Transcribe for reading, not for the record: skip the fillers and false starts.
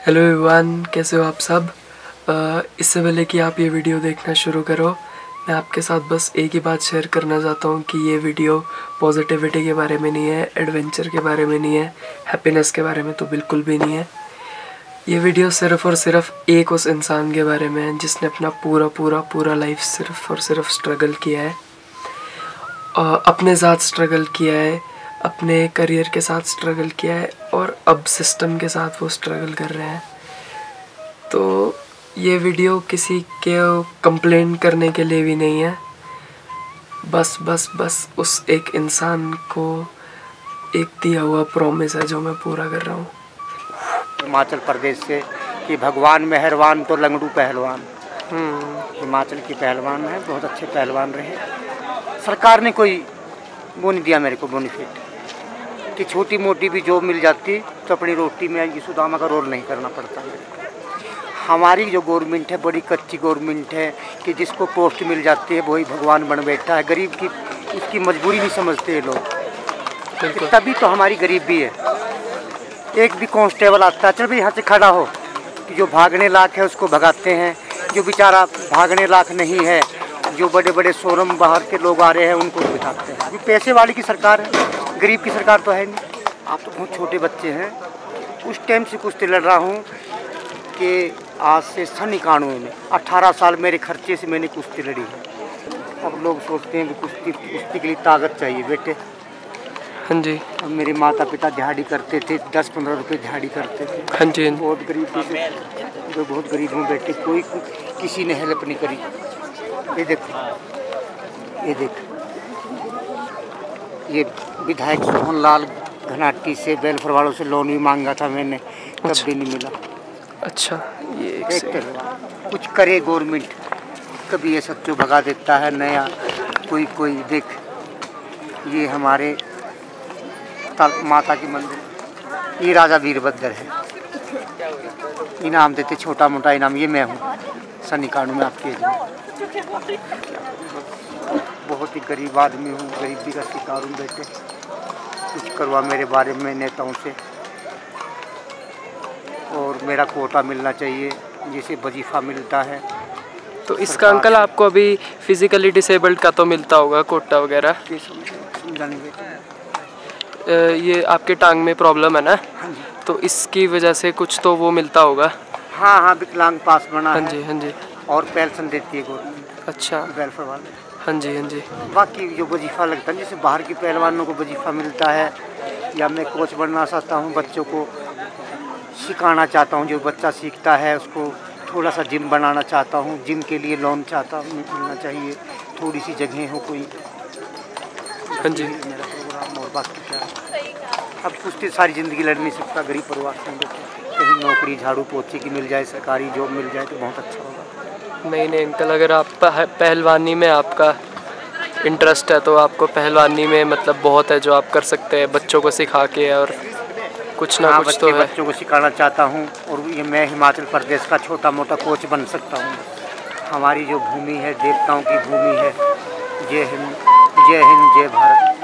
Hello everyone, कैसे हो आप सब। इससे पहले कि आप ये वीडियो देखना शुरू करो, मैं आपके साथ बस एक ही बात शेयर करना चाहता हूँ कि ये वीडियो पॉजिटिविटी के बारे में नहीं है, एडवेंचर के बारे में नहीं है, हैप्पीनेस के बारे में तो बिल्कुल भी नहीं है। ये वीडियो सिर्फ़ और सिर्फ एक उस इंसान के बारे में है जिसने अपना पूरा लाइफ सिर्फ़ और सिर्फ स्ट्रगल किया है, अपने साथ स्ट्रगल किया है, अपने करियर के साथ स्ट्रगल किया है और अब सिस्टम के साथ वो स्ट्रगल कर रहे हैं। तो ये वीडियो किसी के कंप्लेन करने के लिए भी नहीं है, बस उस एक इंसान को एक दिया हुआ प्रॉमिस है जो मैं पूरा कर रहा हूँ। हिमाचल प्रदेश से कि भगवान मेहरबान तो लंगड़ू पहलवान। हिमाचल की पहलवान है, बहुत अच्छे पहलवान रहे। सरकार ने कोई वो नहीं दिया मेरे को बेनिफिट कि छोटी मोटी भी जॉब मिल जाती तो अपनी रोटी में ये सुदामा का रोल नहीं करना पड़ता मेरे को। हमारी जो गवर्नमेंट है बड़ी कच्ची गवर्नमेंट है कि जिसको पोस्ट मिल जाती है वही भगवान बन बैठा है। गरीब की उसकी मजबूरी नहीं समझते लोग, तभी तो हमारी गरीबी है। एक भी कांस्टेबल आता है, चल भाई यहाँ से खड़ा हो, कि जो भागने लायक है उसको भगाते हैं, जो बेचारा भागने लायक नहीं है, जो बड़े बड़े शोरूम बाहर के लोग आ रहे हैं उनको बिठाते हैं। अभी पैसे वाली की सरकार है, गरीब की सरकार तो है नहीं। आप तो बहुत छोटे बच्चे हैं। उस टाइम से कुश्ती लड़ रहा हूँ कि आज से सन 91 में 18 साल मेरे खर्चे से मैंने कुश्ती लड़ी है। अब लोग सोचते हैं कि कुश्ती के लिए ताकत चाहिए बेटे। हाँ जी। अब मेरे माता पिता दिहाड़ी करते थे, 10-15 रुपये दिहाड़ी करते थे। हाँ जी। बहुत गरीब से, जो बहुत गरीब हूँ बेटे, कोई किसी ने हेल्प नहीं करी। ये देख ये विधायक सोहनलाल घनाटी से वेलफेयर वालों से लोन भी मांगा था मैंने, तब भी नहीं मिला। अच्छा, ये कुछ करे गवर्नमेंट। कभी ये सच्चो भगा देता है नया कोई देख। ये हमारे माता की मंदिर, ये राजा वीरभद्र है। इनाम देते छोटा मोटा इनाम, ये मैं हूँ सन 91 में आपके। बहुत ही गरीब आदमी हूँ, गरीबी का शिकार हूँ बेटे। कुछ करवा मेरे बारे में नेताओं से, और मेरा कोटा मिलना चाहिए जैसे वजीफ़ा मिलता है। तो इसका अंकल आपको अभी फिजिकली डिसेबल्ड का तो मिलता होगा कोटा वगैरह। ये आपके टांग में प्रॉब्लम है ना, तो इसकी वजह से कुछ तो वो मिलता होगा। हाँ, विकलांग पास बना है। हाँ जी। और पेंशन देती है गवर्नमेंट। अच्छा, वेलफेयर वाले। हाँ जी। बाकी जो वजीफ़ा लगता है, जैसे बाहर के पहलवानों को वजीफ़ा मिलता है, या मैं कोच बनना चाहता हूँ, बच्चों को सिखाना चाहता हूँ, जो बच्चा सीखता है उसको थोड़ा सा जिम बनाना चाहता हूँ। जिम के लिए लोन चाहता हूँ, मिलना चाहिए, थोड़ी सी जगह हो कोई। हाँ जी। मेरा प्रोग्राम और बाकी क्या है। अब कुश्ती सारी ज़िंदगी लड़ नहीं सकता, गरीब परिवार से। कहीं नौकरी झाड़ू पोछे की मिल जाए, सरकारी जॉब मिल जाए तो बहुत अच्छा होगा। नहीं अंकल, अगर आप पहलवानी में आपका इंटरेस्ट है तो आपको पहलवानी में मतलब बहुत है जो आप कर सकते हैं बच्चों को सिखा के, और कुछ ना कुछ तो है। बच्चों को सिखाना चाहता हूँ, और ये मैं हिमाचल प्रदेश का छोटा मोटा कोच बन सकता हूँ। हमारी जो भूमि है देवताओं की भूमि है। जय हिंद, जय भारत।